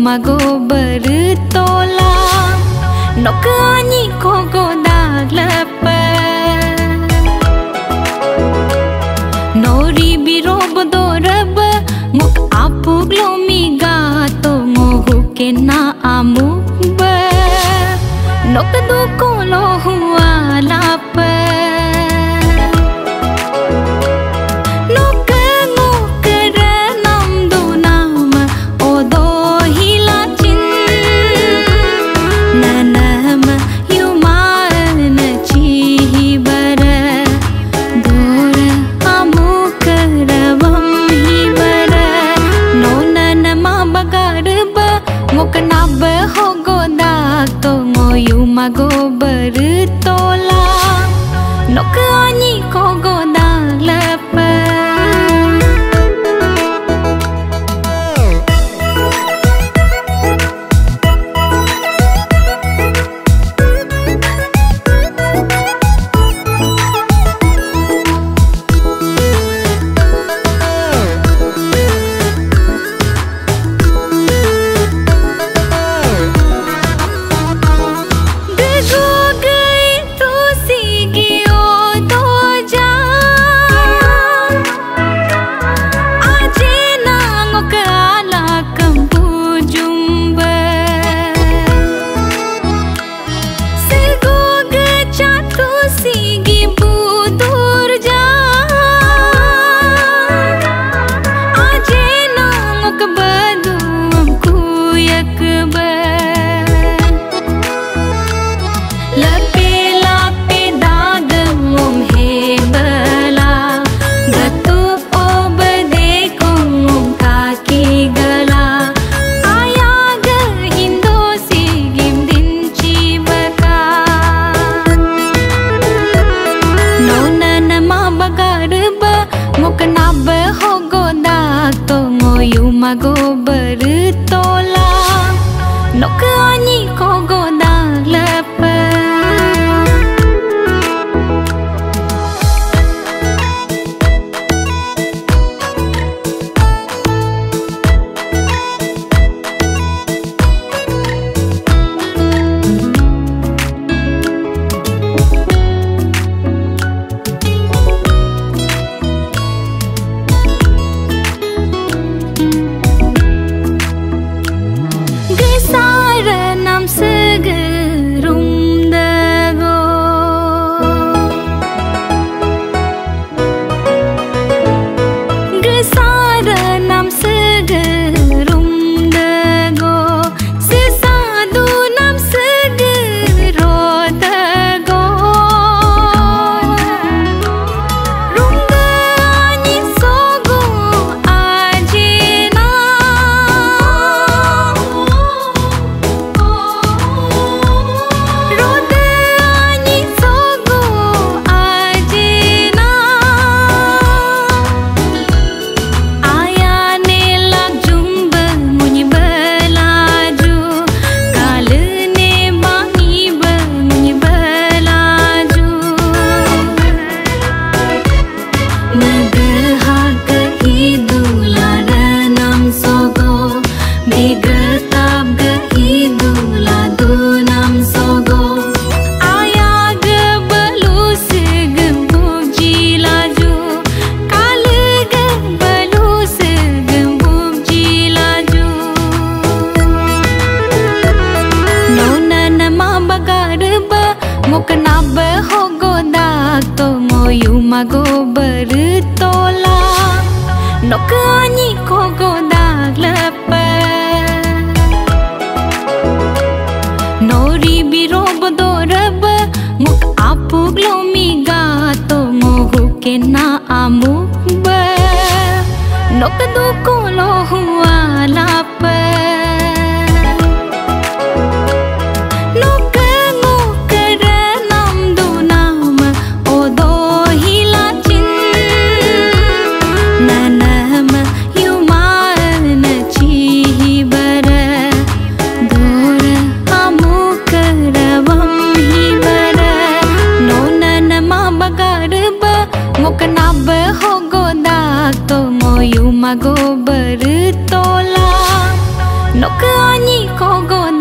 mago bertola nok ani ko godag lepe nori biro bodorab muk apug lomi gato ngohu kena amuk be nok du ko lo huwa lape mago bertola nok ani ko godag lepe mago bertola nok ani ko godag lepe mago bertola nok ani ko godag lepe nori biro bodorab muk apug lomi gato ngohu kena amuk be nok du ko lo huwa lape mago bertola nokani ko go